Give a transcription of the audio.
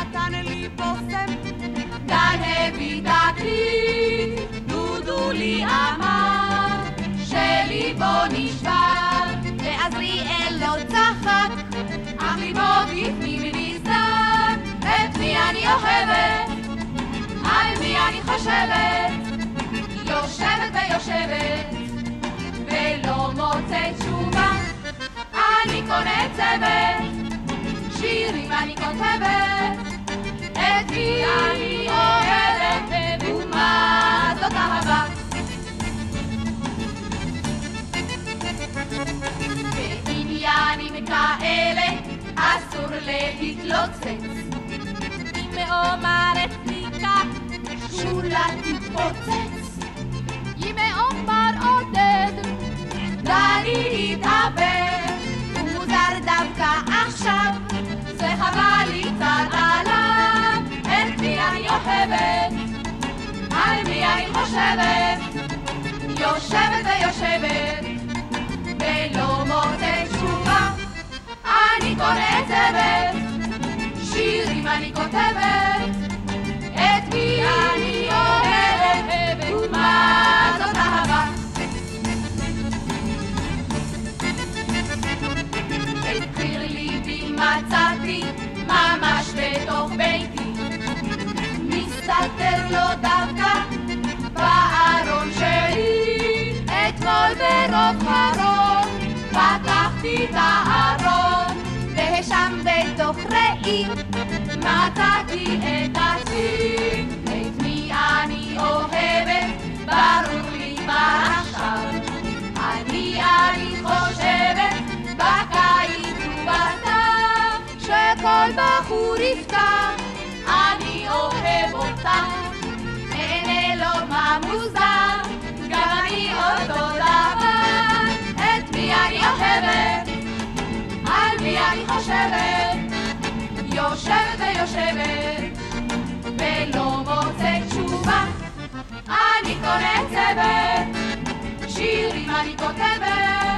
נתן לי בושם. דן הביא תקליט, דודו לי אמר, שליבו נשבר, ועזריאל לא צחק, אך ליבו בפנים נסתר. את מי אני אוהבת? על מי אני חושבת? יושבת ויושבת, ולא מוצאת תשובה. אני קונה צוות, שירים אני כותבת. את מי אני אוהבת, ומה זאת אהבה? בעניינים כאלה אסור להתלוצץ. אם מאומר אפיקה, שולה תתפוצץ. אם מאומר עודד, דני התאבד, ומוזר דווקא עכשיו, זה חבל לי קצת עליו. את מי אני אוהבת? על מי אני חושבת? יושבת ויושבת, ולא מוצאת תשובה. אני קונה צוות, שירים אני כותבת. את מי אני אוהבת, ומה זאת אהבה? את קריר ליבי מצאתי ממש בתוך ביתי, מסתתר לו דווקא בארון שלי. אתמול ברוב חרון, פתחתי את הארון, והשם בתוך ראי, מצאתי את עצמי. את מי אני אוהבת, ברור לי עכשיו. אני חושבת, בקיץ ובסתיו, שכל בחור יפתח, אני אוהב אותה. אענה לו מה מוזר, גם אני אותו דבר. את מי אני אוהבת, על מי אני חושבת? יושבת ויושבת, ולא מוצאת תשובה. אני קונה צוות, שירים אני כותבת.